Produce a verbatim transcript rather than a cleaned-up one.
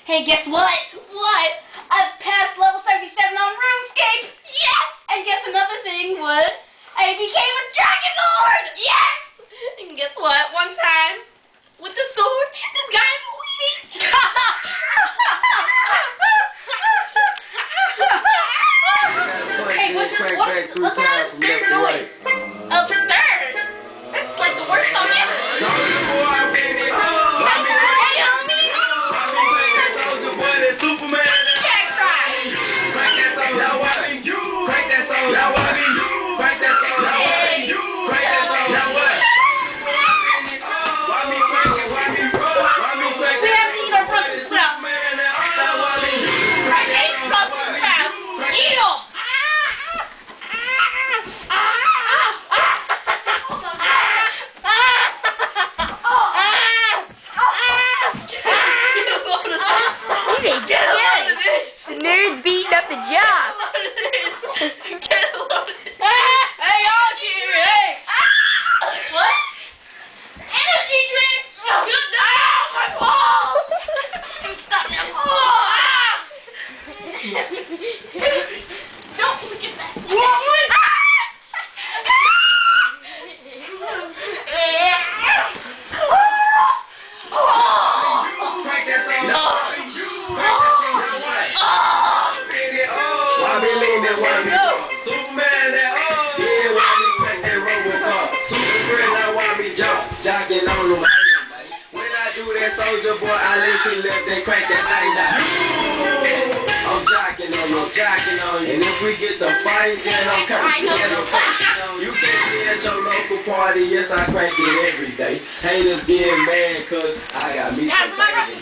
Hey, guess what? What? I passed level seventy-seven on RuneScape! Yes! And guess another thing? What? I became a Dragon Lord! Yes! And guess what? One time, with the sword, this guy is bleeding! Hey, what's, what's, what's that absurd noise? Absurd? That's like the worst song ever! Soulja Boy, I made it home! Hey, homie! Soulja Boy, that Superman. You can't cry. Crank that soul, now what? Crank that soul, now what? Crank that soul, now what? Crank that soul, now what? Why me crank it? Why me roll? Why me crank We that have to eat our Brussels sprouts. man? Now what? I hate Brussels sprouts. Eat them. The nerd's beating up the job. Get a load of this. Hey, Archie, hey! What? Energy drinks! Good now! My balls! Stop now! Oh! Don't look at that! What? Crank that soul, now what? Superman, that oh, yeah, why me crack that Robocop? Superman, now why me jump, jocking on them. When I do that Soulja Boy, I literally left that crack that night out. I'm jocking on you, jocking on you. And if we get the fight, then I'm coming, then I'm cracking on you. You catch me at your local party, yes, I crank it every day. Haters getting mad, cause I got me some